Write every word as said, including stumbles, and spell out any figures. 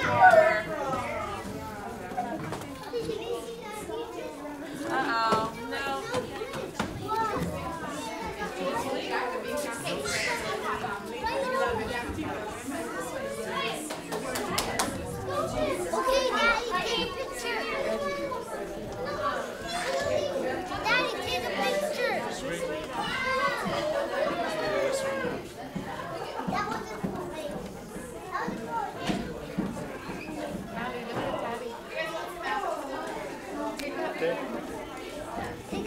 Uh-oh, no. Okay, Daddy, take a picture. Daddy, take a picture. That wasn't cool, babe. That was cool. Daddy, look at Daddy. Take